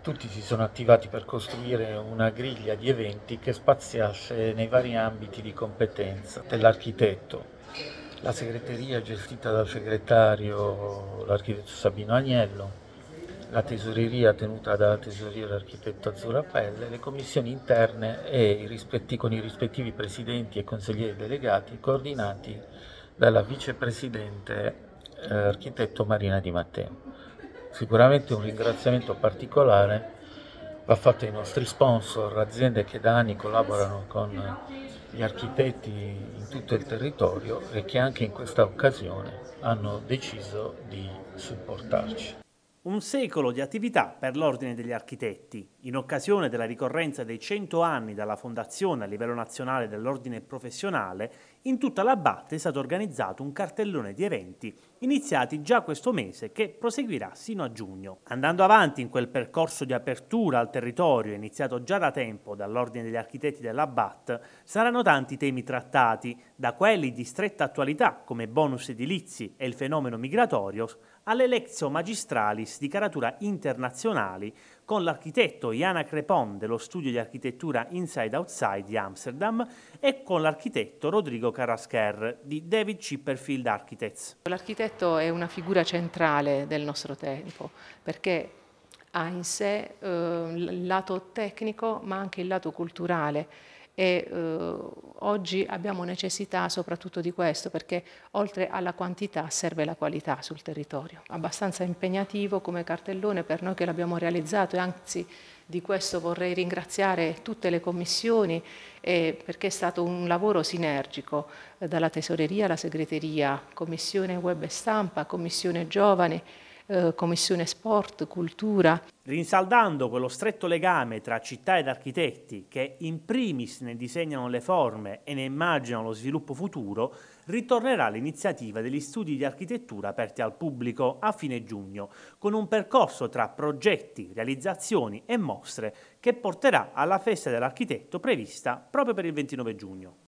Tutti si sono attivati per costruire una griglia di eventi che spaziasse nei vari ambiti di competenza dell'architetto. La segreteria è gestita dal segretario, l'architetto Sabino Agnello, la tesoreria tenuta dalla tesoriera dell'architetto Azzurra Pelle, le commissioni interne con i rispettivi presidenti e consiglieri delegati coordinati dalla vicepresidente architetto Marina Di Matteo. Sicuramente un ringraziamento particolare va fatto ai nostri sponsor, aziende che da anni collaborano con gli architetti in tutto il territorio e che anche in questa occasione hanno deciso di supportarci. Un secolo di attività per l'Ordine degli Architetti. In occasione della ricorrenza dei 100 anni dalla fondazione a livello nazionale dell'Ordine professionale, in tutta l'Abbatte è stato organizzato un cartellone di eventi iniziati già questo mese che proseguirà sino a giugno. Andando avanti in quel percorso di apertura al territorio iniziato già da tempo dall'Ordine degli Architetti dell'Abbatte, saranno tanti temi trattati, da quelli di stretta attualità come bonus edilizi e il fenomeno migratorio, alle lectio magistralis di caratura internazionali con l'architetto Jana Crepon dello studio di architettura Inside Outside di Amsterdam e con l'architetto Rodrigo Carrasquer di David Chipperfield Architects. L'architetto è una figura centrale del nostro tempo perché ha in sé il lato tecnico ma anche il lato culturale. E oggi abbiamo necessità soprattutto di questo perché oltre alla quantità serve la qualità sul territorio. Abbastanza impegnativo come cartellone per noi che l'abbiamo realizzato e anzi di questo vorrei ringraziare tutte le commissioni perché è stato un lavoro sinergico dalla tesoreria alla segreteria, commissione web e stampa, commissione giovani, commissione sport, cultura. Rinsaldando quello stretto legame tra città ed architetti che in primis ne disegnano le forme e ne immaginano lo sviluppo futuro, ritornerà l'iniziativa degli studi di architettura aperti al pubblico a fine giugno, con un percorso tra progetti, realizzazioni e mostre che porterà alla festa dell'architetto prevista proprio per il 29 giugno.